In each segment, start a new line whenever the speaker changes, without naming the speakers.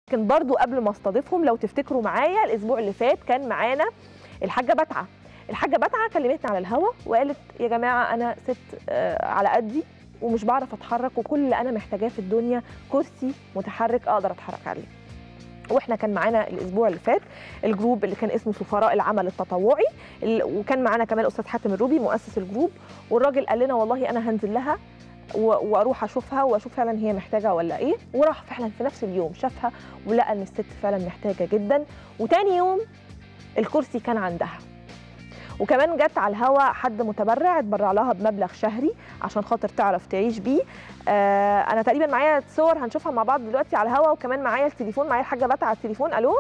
كان برضو قبل ما استضيفهم لو تفتكروا معايا الاسبوع اللي فات كان معانا الحاجه بتعه. الحاجه بتعه كلمتنا على الهوا وقالت يا جماعه انا ست على قدي ومش بعرف اتحرك، وكل اللي انا محتاجاه في الدنيا كرسي متحرك اقدر اتحرك عليه. واحنا كان معانا الاسبوع اللي فات الجروب اللي كان اسمه سفراء العمل التطوعي، وكان معانا كمان الاستاذ حاتم الروبي مؤسس الجروب، والراجل قال لنا والله انا هنزل لها واروح اشوفها واشوف فعلا هي محتاجه ولا ايه، وراح فعلا في نفس اليوم شافها ولقى ان الست فعلا محتاجه جدا، وتاني يوم الكرسي كان عندها. وكمان جت على الهوا حد متبرع اتبرع لها بمبلغ شهري عشان خاطر تعرف تعيش بيه. انا تقريبا معايا صور هنشوفها مع بعض دلوقتي على الهوا، وكمان معايا التليفون، معايا الحاجه بتعه على التليفون. الو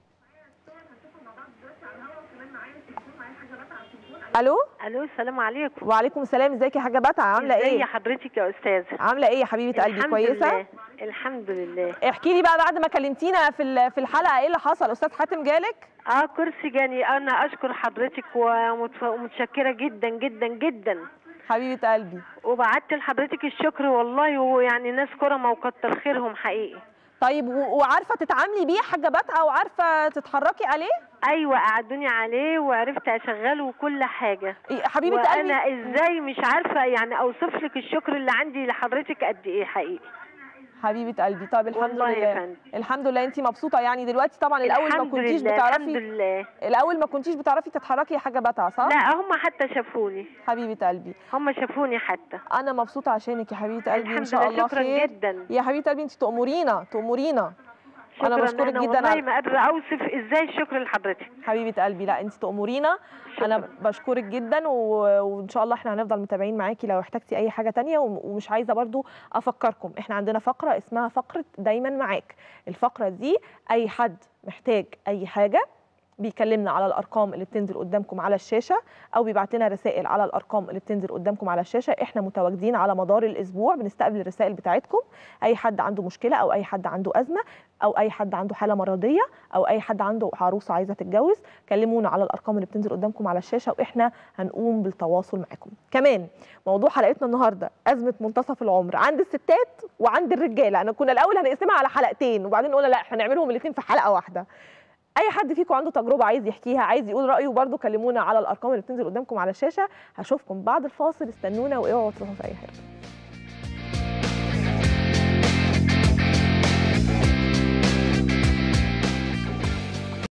الو
الو السلام عليكم.
وعليكم السلام. ازيك يا حاجه بتعه؟ عامله ايه؟
ازي حضرتك يا استاذه؟
عامله ايه يا حبيبه قلبي؟ كويسه
لله. الحمد لله.
احكي لي بقى بعد ما كلمتينا في الحلقه ايه اللي حصل؟ استاذ حاتم جالك؟
كرسي جاني. انا اشكر حضرتك ومتشكره جدا جدا جدا
حبيبه قلبي،
وبعت لحضرتك الشكر والله، ويعني ناس كرمه وكتر خيرهم حقيقي.
طيب وعارفه تتعاملي بيه حاجه بتعه وعارفه تتحركي عليه؟
ايوه قعدوني عليه وعرفت اشغله وكل حاجه.
حبيبه قلبي
انا ازاي مش عارفه يعني اوصف لك الشكر اللي عندي لحضرتك قد ايه حقيقي.
حبيبه قلبي. طيب الحمد لله
يا فندم.
الحمد لله. انت مبسوطه يعني دلوقتي؟ طبعا الاول ما كنتيش بتعرفي.
الحمد لله.
الاول ما كنتيش بتعرفي تتحركي يا حاجه بتعه صح؟
لا هم حتى شافوني.
حبيبه قلبي
هم شافوني حتى.
انا مبسوطه عشانك يا حبيبه قلبي. ان شاء الله
شكرا
خير
جدا
يا حبيبه قلبي. انت تؤمرينا
شكرا.
انا بشكرك جدا.
والله ما قادره اوصف ازاي الشكر لحضرتك
حبيبه قلبي. لا انت تؤمرينا. انا بشكرك جدا وان شاء الله احنا هنفضل متابعين معاكي لو احتجتي اي حاجه تانية. ومش عايزه برضو افكركم احنا عندنا فقره اسمها فقره دايما معاك. الفقره دي اي حد محتاج اي حاجه بيكلمنا على الارقام اللي بتنزل قدامكم على الشاشه او بيبعت لنا رسائل على الارقام اللي بتنزل قدامكم على الشاشه. احنا متواجدين على مدار الاسبوع بنستقبل الرسائل بتاعتكم. اي حد عنده مشكله او اي حد عنده ازمه او اي حد عنده حاله مرضيه او اي حد عنده عروسه عايزه تتجوز كلمونا على الارقام اللي بتنزل قدامكم على الشاشه واحنا هنقوم بالتواصل معاكم. كمان موضوع حلقتنا النهارده ازمه منتصف العمر عند الستات وعند الرجاله. انا كنا الاول هنقسمها على حلقتين وبعدين قلنا لا احنا نعملهم الاثنين في حلقه واحده. اي حد فيكم عنده تجربه عايز يحكيها عايز يقول رايه برده كلمونا على الارقام اللي بتنزل قدامكم على الشاشه. هشوفكم بعد الفاصل. استنونا واوعوا تروحوا في اي حته.